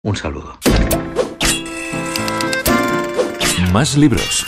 Un saludo. Más libros.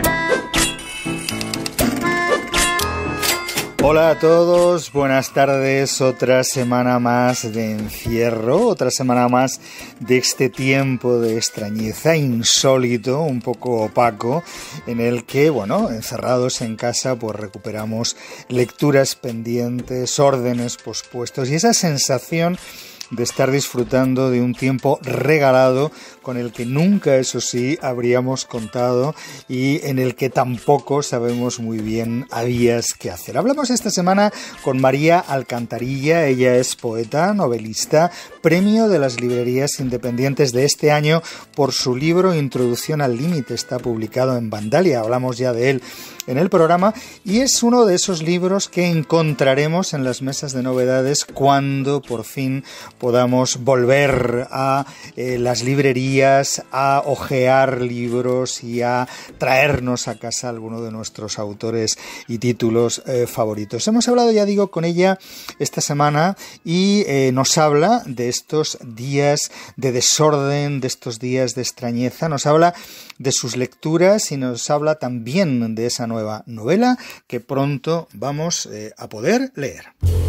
Hola a todos, buenas tardes, otra semana más de encierro, otra semana más de este tiempo de extrañeza insólito, un poco opaco, en el que, encerrados en casa, pues recuperamos lecturas pendientes, órdenes pospuestos y esa sensación de estar disfrutando de un tiempo regalado con el que nunca, eso sí, habríamos contado y en el que tampoco sabemos muy bien a días qué hacer. Hablamos esta semana con María Alcantarilla. Ella es poeta, novelista, premio de las librerías independientes de este año por su libro Introducción al límite. Está publicado en Vandalia, hablamos ya de él en el programa, y es uno de esos libros que encontraremos en las mesas de novedades cuando por fin podamos volver a las librerías, a hojear libros y a traernos a casa alguno de nuestros autores y títulos favoritos. Hemos hablado, ya digo, con ella esta semana y nos habla de estos días de desorden, de estos días de extrañeza, nos habla de sus lecturas y nos habla también de esa nueva novela que pronto vamos a poder leer.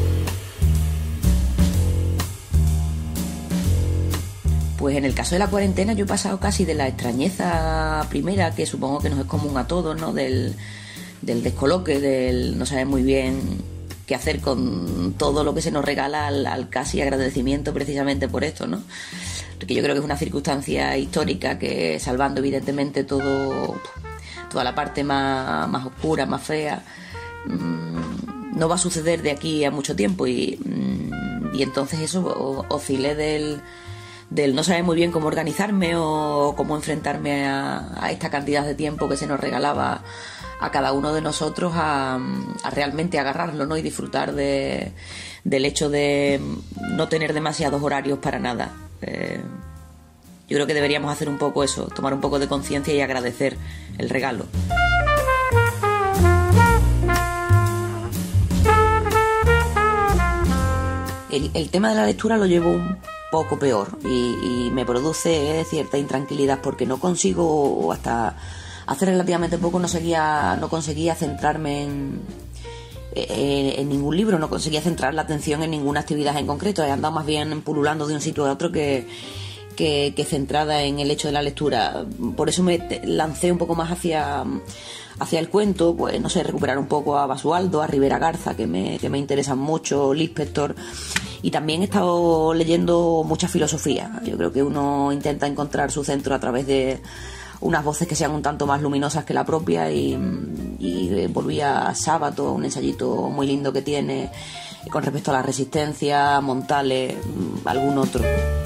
Pues en el caso de la cuarentena yo he pasado casi de la extrañeza primera, que supongo que nos es común a todos, ¿no? Del descoloque, del no saber muy bien qué hacer con todo lo que se nos regala al casi agradecimiento precisamente por esto, ¿no? Porque yo creo que es una circunstancia histórica que, salvando evidentemente toda la parte más oscura, más fea, no va a suceder de aquí a mucho tiempo y entonces eso, oscilé del no saber muy bien cómo organizarme o cómo enfrentarme a esta cantidad de tiempo que se nos regalaba a cada uno de nosotros a realmente agarrarlo, ¿no? Y disfrutar del hecho de no tener demasiados horarios para nada. Yo creo que deberíamos hacer un poco eso, tomar un poco de conciencia y agradecer el regalo. El tema de la lectura lo llevo un poco peor y me produce cierta intranquilidad porque no consigo, hasta hace relativamente poco no conseguía centrarme en ningún libro, no conseguía centrar la atención en ninguna actividad en concreto. He andado más bien pululando de un sitio a otro que centrada en el hecho de la lectura. Por eso me lancé un poco más hacia el cuento, pues no sé, recuperar un poco a Basualdo, a Rivera Garza, que me interesan mucho, Lispector, y también he estado leyendo mucha filosofía. Yo creo que uno intenta encontrar su centro a través de unas voces que sean un tanto más luminosas que la propia y volví a Sábato, un ensayito muy lindo que tiene con respecto a la resistencia, Montale, algún otro.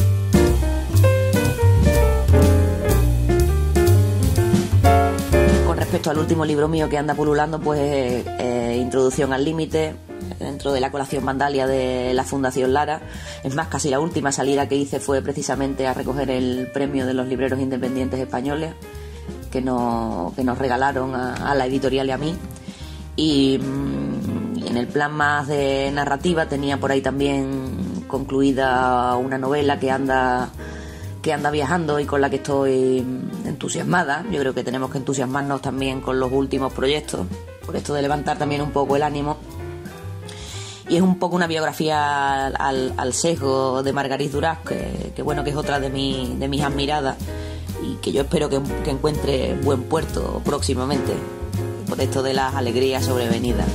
Respecto al último libro mío que anda pululando, pues Introducción al límite, dentro de la colección Vandalia de la Fundación Lara. Es más, casi la última salida que hice fue precisamente a recoger el premio de los libreros independientes españoles que nos regalaron a la editorial y a mí. Y en el plan más de narrativa tenía por ahí también concluida una novela que anda viajando y con la que estoy entusiasmada. Yo creo que tenemos que entusiasmarnos también con los últimos proyectos, por esto de levantar también un poco el ánimo. Y es un poco una biografía al sesgo de Margarit Duras, que es otra de mis admiradas y que yo espero que encuentre buen puerto próximamente, por esto de las alegrías sobrevenidas.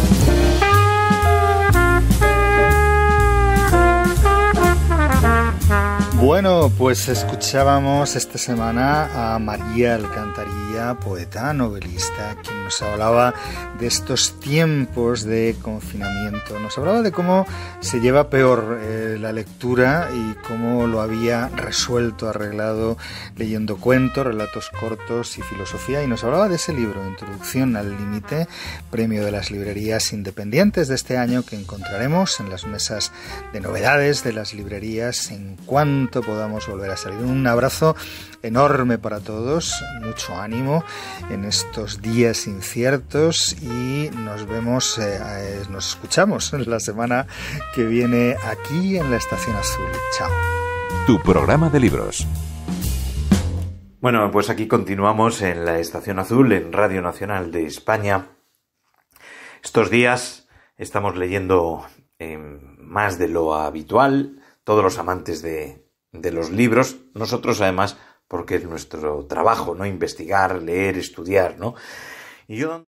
Bueno, pues escuchábamos esta semana a María Alcantarilla, poeta, novelista, quien nos hablaba de estos tiempos de confinamiento. Nos hablaba de cómo se lleva peor la lectura y cómo lo había resuelto, arreglado, leyendo cuentos, relatos cortos y filosofía. Y nos hablaba de ese libro, Introducción al límite, premio de las librerías independientes de este año, que encontraremos en las mesas de novedades de las librerías en cuanto podamos volver a salir. Un abrazo enorme para todos, mucho ánimo en estos días inciertos y nos escuchamos la semana que viene aquí en la Estación Azul. Chao. tu programa de libros. Bueno, pues aquí continuamos en la Estación Azul, en Radio Nacional de España. Estos días estamos leyendo más de lo habitual, todos los amantes de los libros, nosotros además porque es nuestro trabajo, ¿no? Investigar, leer, estudiar, ¿no? Y yo